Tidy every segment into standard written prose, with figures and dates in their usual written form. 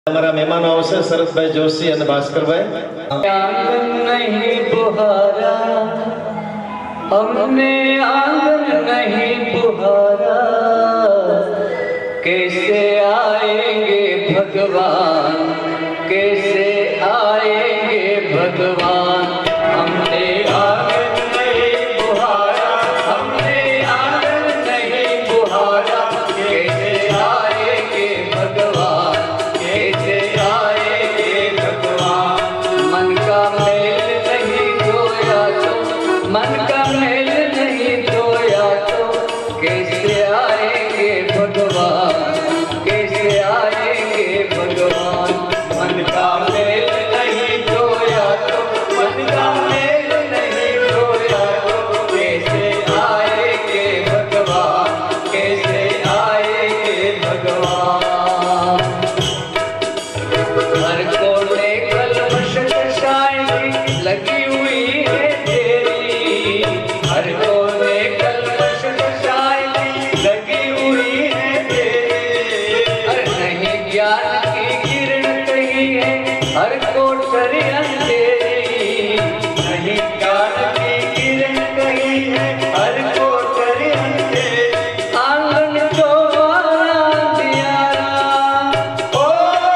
हमारा मेहमान आवश्य शरद भाई जोशी और भास्कर भाई। आंगन नहीं बुहारा हमने, आंगन नहीं बुहारा, कैसे आएंगे भगवान, कैसे आएंगे भगवान। हमने आंगन नहीं बुहारा, हमने आंगन नहीं बुहारा, कैसे आएंगे भगवान, कैसे आएंगे भगवान। मन का मेल नहीं धोया तो, मन का मेल नहीं धोया तो, कैसे आएंगे भगवान, कैसे आएंगे भगवान। मन का मेल नहीं धोया तो, मन का मेल नहीं धोया तो, कैसे आएंगे भगवान, कैसे आएंगे भगवान। हर कोने कलमश शायरी लगी हुई है तेरी, हर कोने कलमश शायरी लगी हुई है तेरी। हर नहीं ज्ञान की किरण कही है, हर कोठरी अंधेरी, नहीं ज्ञान की किरण कही है, हर कोठरी अंधेरी। आंगन तो वाला दियारा, ओ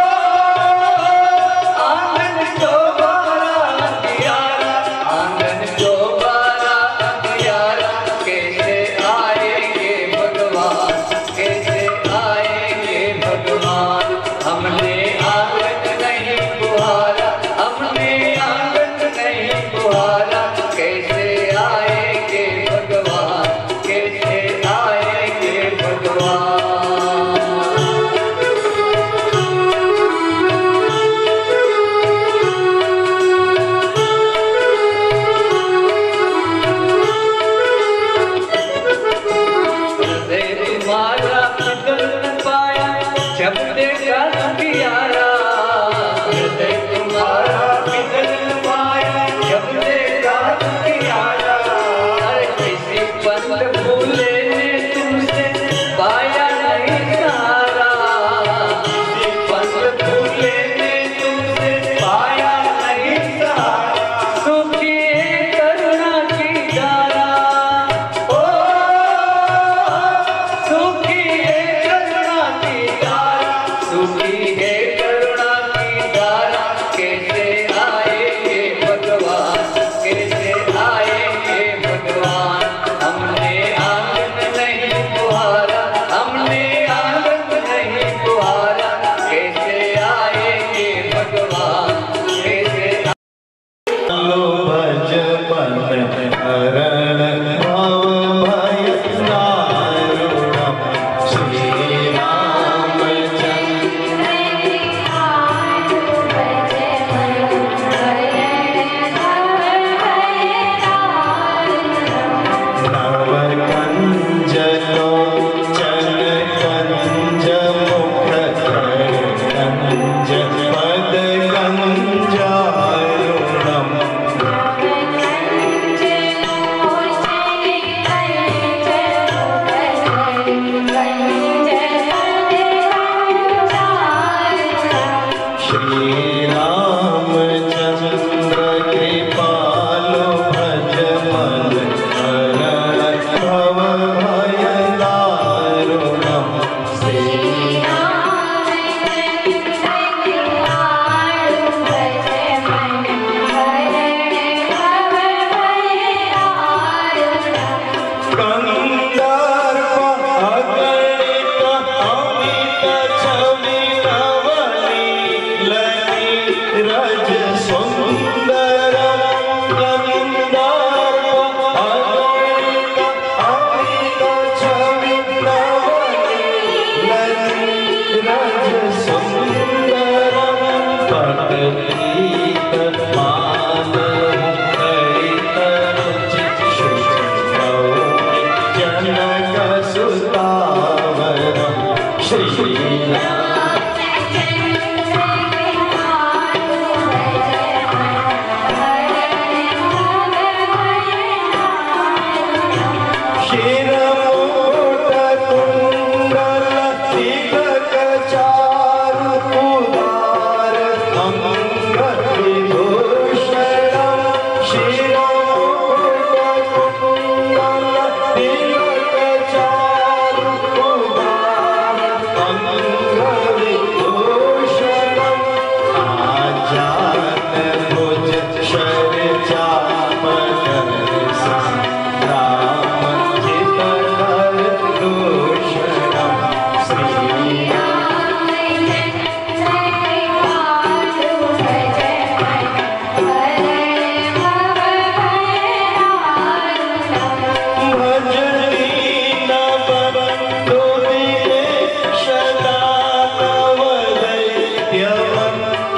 आंगन तो वाला दियारा, आंगन तो वाला दियारा, कैसे आएंगे भगवान, कैसे आएंगे भगवान। हमने आंगन नहीं बुहारा, हमने आंगन नहीं बुहारा, कैसे आएंगे भगवान, कैसे आएंगे भगवान। हृदय तुम्हारा बदल न पाया जब देखा प्यारा, हृदय तुम्हारा बदल न पाया जब देखा प्यारा। हर किसी पल भूले ने तुमसे पाया नहीं सहारा, किसी पल भूले ने तुमसे पाया नहीं सहारा। सुखी है करुणा की धारा, ओ सुखी है करुणा की धारा, सुखी है करुणा की धारा, कैसे आएंगे भगवान, कैसे आएंगे भगवान। हमने आंगन नहीं बुहारा, हमने आंगन नहीं बुहारा, कैसे आएंगे भगवान, कैसे लो भज मन हरण भव भय दारुणम, श्री रामचंद्र नव कंज लोचन कंज मुख कंज पद कंजारुणम, श्री रामचंद्र कृपालो भज मन हरण भव भय दारुणम, श्री कंदर्प अगणित अमित छवि नवनी लनी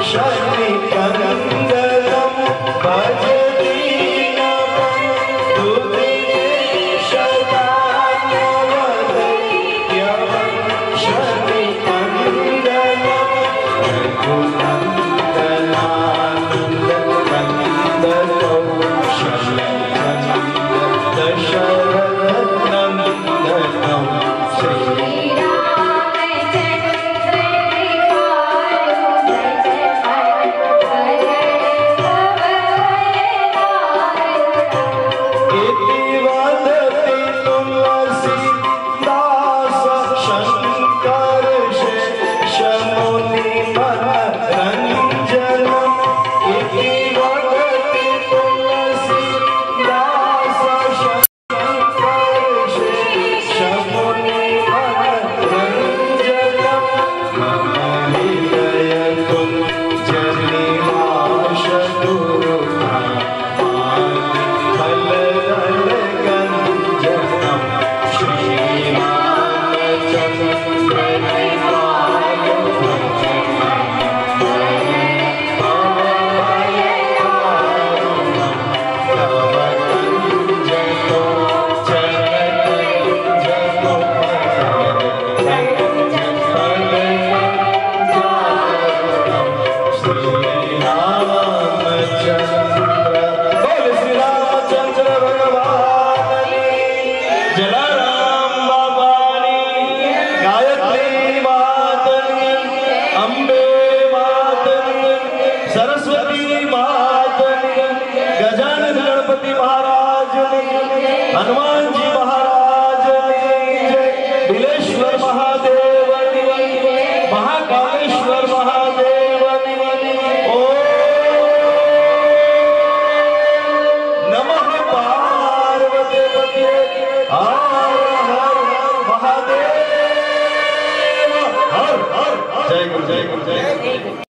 शनि कंदलम भज दीनम दुर्गेश दानवदैत्यम शनि कंदलम रघुनंदनानंद कंद कौशल दशरथ नंदनम श्री हनुमान जी महाराज बिलेश्वर महादेव महाकालेश्वर महादेव ओम नमः पार्वती हर हर महादेव हर हर जय गुरु जय गुरु जय गुरु।